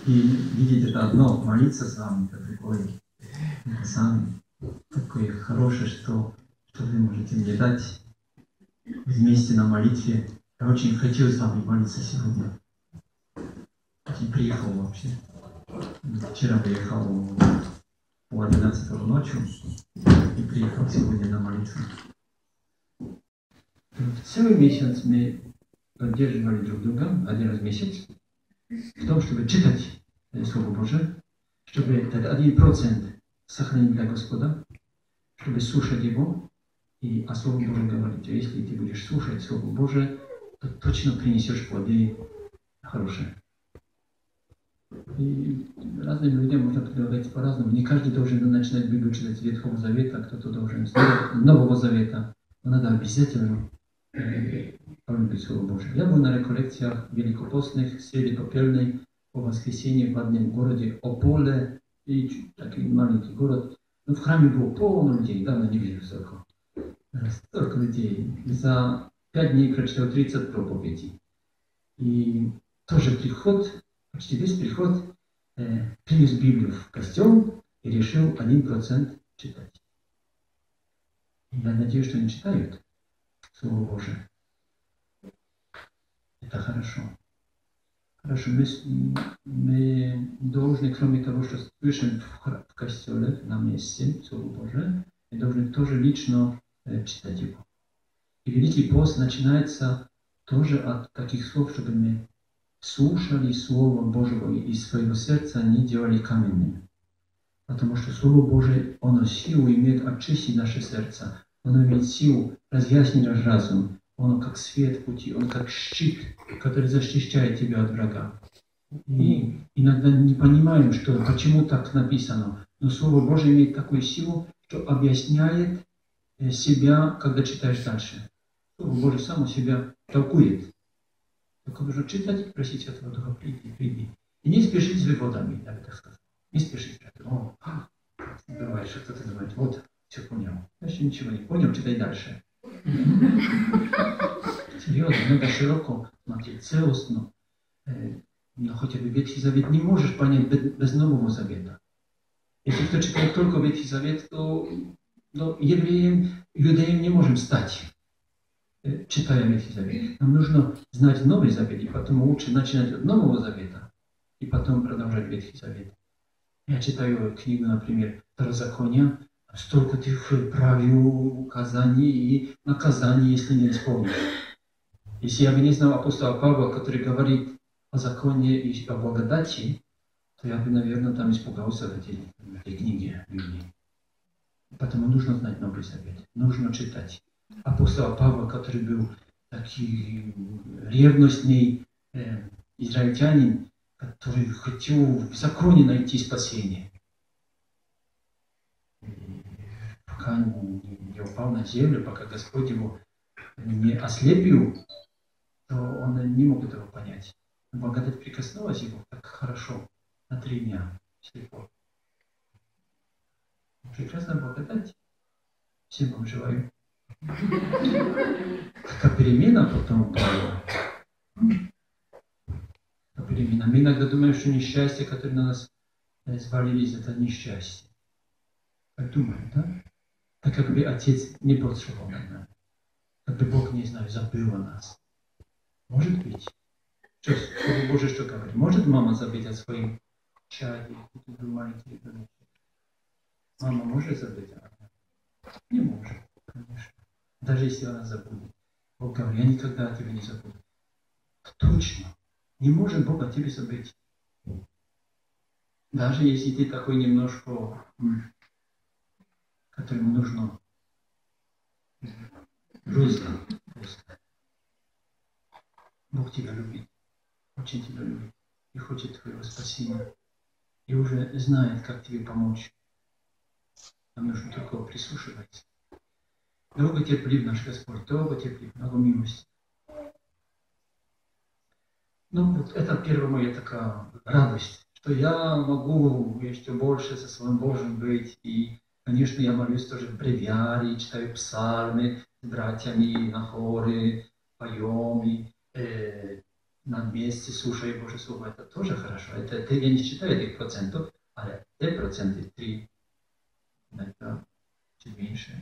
И видеть это одно, молиться с вами, это другое. Это сами. Такое хорошее, что вы можете мне дать вместе на молитве. Я очень хотел с вами молиться сегодня. И приехал вообще. Вчера приехал у 11 ночью и приехал сегодня на молитву. Целый месяц мы поддерживали друг друга, один раз в месяц, в том, чтобы читать Слово Божие, чтобы этот 1% сохранить для Господа, чтобы слушать Его и о Слове Божьем говорить. А если ты будешь слушать Слово Божие, то точно принесешь плоды хорошие. И разным людям можно предлагать по-разному. Не каждый должен начинать Библию читать с Ветхого Завета, кто-то должен с Нового Завета. Но надо обязательно полюбить Слово Божие. Я был на реколлекциях великопостных в среде попельной по воскресенье в одном городе Ополе, и такой маленький город. Но в храме было полно людей, давно не видел столько. Столько людей. За 5 дней прочитал 30 проповедей. И тоже приход, почти весь приход, принес Библию в костел и решил 1% читать. И я надеюсь, что они читают Слово Божие. Это хорошо. Хорошо, мы должны, кроме того, что слышим в костеле, на месте Слово Божие, мы должны тоже лично читать его. И Великий пост начинается тоже от таких слов, чтобы мы слушали Слово Божьего и из своего сердца не делали каменным. Потому что Слово Божие, оно силу имеет очистить наше сердце. Оно имеет силу разъяснить наш разум. Оно как свет в пути, он как щит, который защищает тебя от врага. И иногда не понимаем, почему так написано. Но Слово Божие имеет такую силу, что объясняет себя, когда читаешь дальше. Слово Божие само себя толкует. Только нужно читать и просить этого Духа, приди. И не спешить с выводами, я бы так сказал. Не спешить. Бывает, что кто-то думает, вот, все понял. Я еще ничего не понял, читай дальше. Серьезно, надо широко смотреть, целостно. Но хотя бы Ветхий Завет не можешь понять без Нового Завета. Если кто читает только Ветхий Завет, то евреем, иудеем не можем стать, читая Ветхий Завет. Нам нужно знать Новый Завет, и потом лучше начинать от Нового Завета, и потом продолжать Ветхий Завет. Я читаю книгу, например, Второзакония, столько тех правил, указаний и наказаний, если не исполнишь. Если я бы не знал апостола Павла, который говорит о законе и о благодати, то я бы, наверное, там испугался в этой книге Библии. Поэтому нужно знать Новый Завет, нужно читать. Апостола Павла, который был такой ревностный израильтянин, который хотел в законе найти спасение. Пока не упал на землю, пока Господь его не ослепил, то он не мог этого понять. Благодать прикоснулась его так хорошо на 3 дня слепо. Прекрасная благодать. Всем вам желаю. Какая перемена потом была. Перемена. Мы иногда думаем, что несчастье, которое на нас свалились, это несчастье. Так думаем, да? Так как бы Отец не поцеловал над нами. Как бы Бог, не знаю, забыл о нас. Может быть. Что, Слово Божие что говорит? Может мама забыть о своем чаде? Это маленький ребенок. Мама может забыть? Не может, конечно. Даже если она забудет. Бог говорит, я никогда о тебе не забуду. Точно. Не может Бог о тебе забыть. Даже если ты такой немножко, которому нужно грустно. Бог тебя любит. Очень тебя любит. И хочет твоего спасения. И уже знает, как тебе помочь. Нам нужно только прислушиваться. Долго терплив наш Господь. Долго терплив. Много милости. Ну, вот это первая моя такая радость, что я могу еще больше со своим Божьим быть. И, конечно, я молюсь тоже в бревиаре, читаю псалмы с братьями на хоре, поем. И, на месте, слушая Божье Слово, это тоже хорошо. Это я не считаю этих процентов, але те проценты 3, иногда чуть меньше,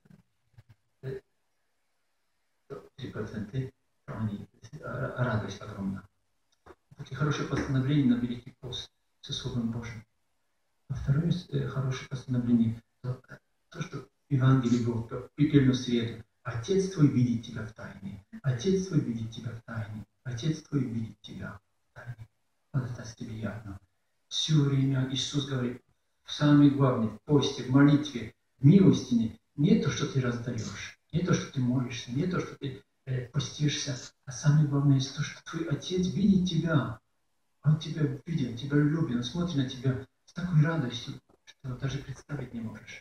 3%, они радость огромная. Такие хорошие постановления на Великий пост со Словом Божьим. А второе хорошее постановление, то, что в Евангелии было в пепельном свете. Отец твой видит тебя в тайне. Отец твой видит тебя в тайне. Отец твой видит тебя в тайне. Вот это стабильно. Все время Иисус говорит, самое главное, в посте, в молитве, в милостине, не то, что ты раздаешь, не то, что ты молишься, не то, что ты постишься, а самое главное, то, что твой Отец видит тебя. Он тебя видит, он тебя любит, он смотрит на тебя с такой радостью, что даже представить не можешь.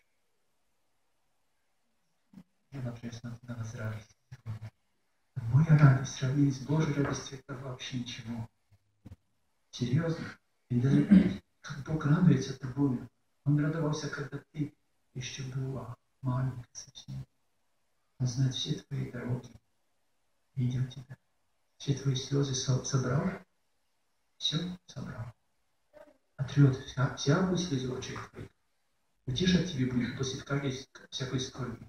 Я, например, смотрю на вас радость. Моя радость в сравнении с Божьей радостью это вообще ничего. Серьезно. И даже как Бог радуется тобой. Он радовался, когда ты еще была маленькая совсем. Он знает все твои дороги. Видел тебя. Все твои слезы собрал. Все собрал. Отрет всякую слезу очей твоих. Утешать тебе будет после всякой скорби.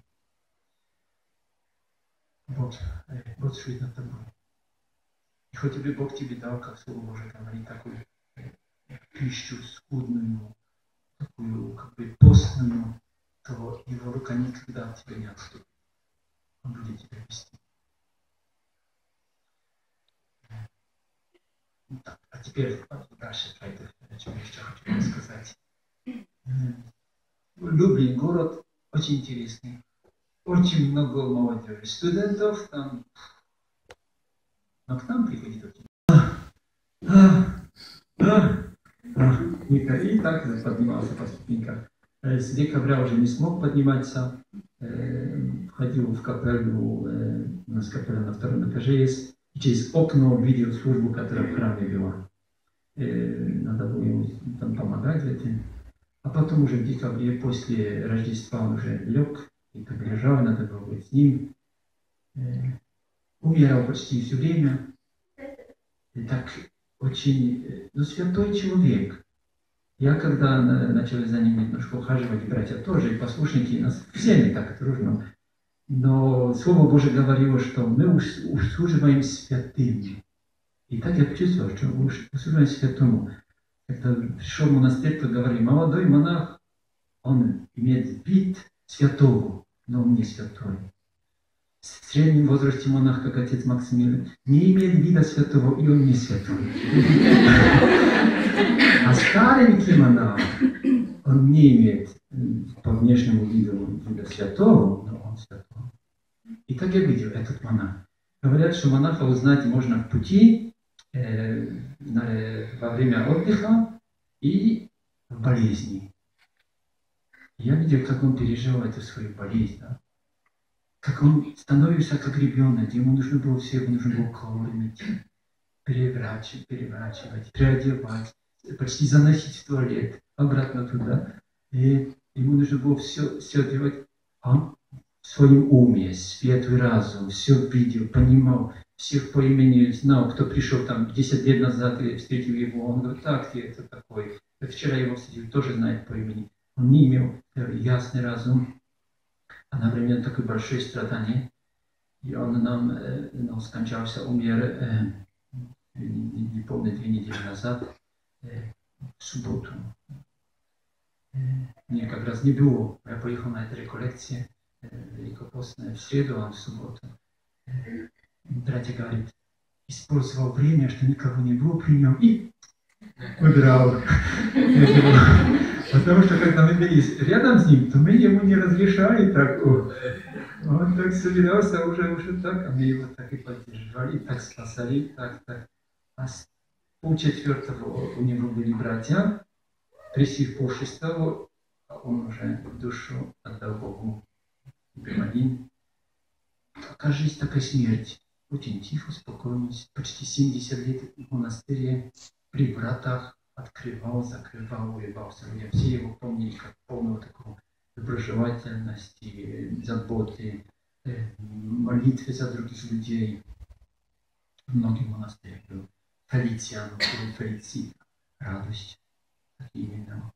Вот шует над тобой. И хоть бы Бог тебе дал, как Слово Божие говорит, такую пищу скудную, такую как бы постную, то Его рука никогда от тебя не отступит. Он будет тебя вести. Так, а теперь дальше про это, о чем я еще хочу рассказать. Люблин город очень интересный. Очень много молодежи, студентов там. Но к нам приходит очень. И так поднимался по ступенькам. С декабря уже не смог подниматься. Ходил в капеллю, у нас капелля на втором этаже есть. И через окно видел службу, которая в храме была. Надо было ему там помогать в этом. А потом уже в декабре, после Рождества, он уже лег. И так лежал, надо было быть с ним. Умирал почти все время. И так очень, святой человек. Я когда начал за ним немножко ухаживать, братья тоже, и послушники, нас всеми так дружно. Но Слово Божие говорило, что мы услуживаем святым. И так я почувствовал, что мы услуживаем святому. Когда пришел в монастырь, то говорили, молодой монах, он имеет вид святого, но он не святой. В среднем возрасте монах, как отец Максимилиан, не имеет вида святого, и он не святой. А старенький монах, он не имеет по внешнему виду вида святого, но он святой. И так я видел этот монах. Говорят, что монаха узнать можно в пути, во время отдыха и в болезни. Я видел, как он пережил эту свою болезнь, да? Как он становился как ребенок, ему нужно было все, ему нужно было кормить, переворачивать, переодевать, почти заносить в туалет, обратно туда. И ему нужно было все делать. Он в своем уме, светлый разум, все видел, понимал, всех по имени знал, кто пришел там 10 лет назад и встретил его. Он говорит, так, ты это такой. Вчера его встретил, тоже знает по имени. Он не имел ясный разум. А, например, такое большое страдание. И он нам скончался, умер, не помню, 2 недели назад, в субботу. Мне как раз не было. Я поехал на эту реколлекцию великопостную в среду, а в субботу. Братья говорит, использовал время, что никого не было при нем, и выбирал. Потому что когда мы были рядом с ним, то мы ему не разрешали так. Он так собирался уже так, а мы его так и поддерживали, так спасали, так. А с 3:30 у него были братья, пришли в 5:30, а он уже душу отдал Богу. Был один. Такая жизнь, такая смерть. Очень тихо, спокойно, почти 70 лет в монастыре, при вратах, открывал, закрывал, улыбался людям. Все его помнили как полного такого доброжелательности, заботы, молитвы за других людей. w mnogich monastyrach był Felicjan, był Felicita, radość, takie imię miał.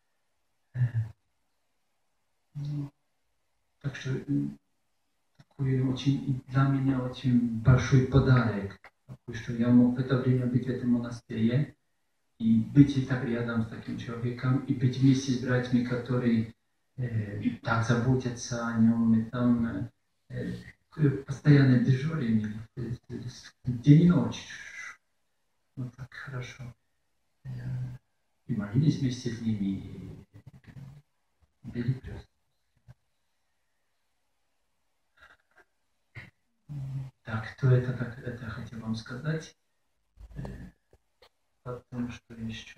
Ну, так что такой очень, для меня очень большой подарок, такой, что я мог в это время быть в этом монастыре и быть так рядом с таким человеком, и быть вместе с братьями, которые так заботятся о нем, и там постоянно дежурили, день и ночь. Вот так хорошо. И молились вместе с ними, и били крест. Так, то это хотел вам сказать. Потом, что еще?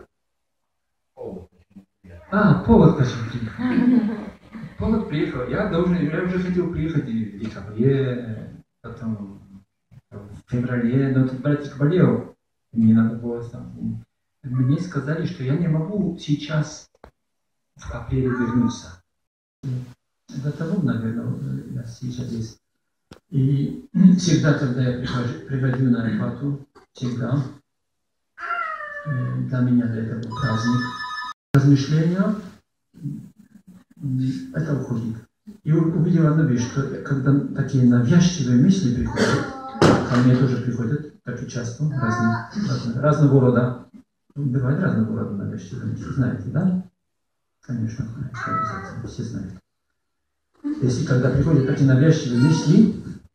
Повод почему приехал. Повод приехал. Я уже хотел приехать в декабре, потом в феврале, но тут братик болел, мне надо было там. Мне сказали, что я не могу сейчас в апреле вернуться. До того, наверное, я сейчас здесь. И всегда, когда я приходил на Арбату, всегда для меня это был праздник. Размышления, это уходит. И увидел одну вещь, что когда такие навязчивые мысли приходят, ко мне тоже приходят, так и часто, разного рода. Бывает разного рода навязчивые мысли, знаете, да? Конечно, обязательно, все знают. Если когда приходят такие навязчивые мысли,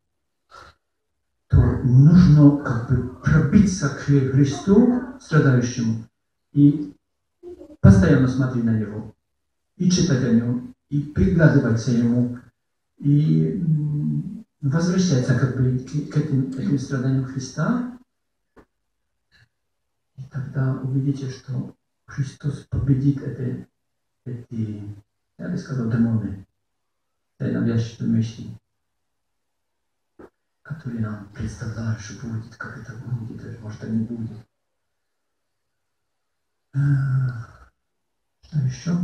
то нужно как бы пробиться к Христу, страдающему, и постоянно смотреть на Него, и читать о Нем, и приглядываться Ему, и возвращаться как бы к этим страданиям Христа. И тогда увидите, что Христос победит эти, я бы сказал, демоны, эти навязчивые мысли, которые нам представляют, что будет, как это будет, может, это не будет. Что еще?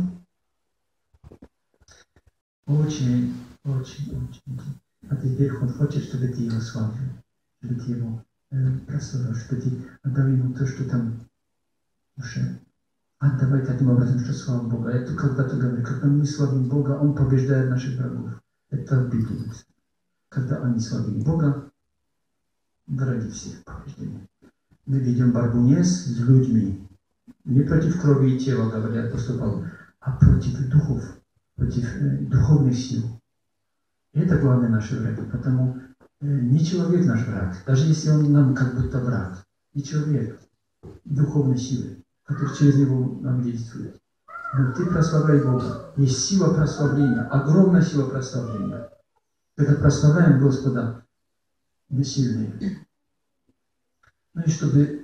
Очень. А теперь Он хочет, чтобы ты Его славил, чтобы ты Его прославил, чтобы ты отдал Ему то, что там в душе. Отдавай таким образом, что слава Бога. Я когда-то говорю, когда мы славим Бога, Он побеждает наших врагов. Это в Библии. Когда они славили Бога, враги всех побеждены. Мы видим борьбу не с людьми, не против крови и тела, говорят апостол Павел, а против духов, против духовных сил. И это главные наши враги, потому не человек наш враг, даже если он нам как будто враг, не человек, духовной силы, который через него нам действует. Но ты прославляй Бога. Есть сила прославления, огромная сила прославления. Когда прославляем Господа, мы сильные. Ну и чтобы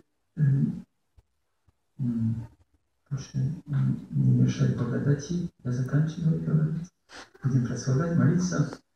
не мешать благодати, я заканчиваю говорить. Будем прославлять, молиться.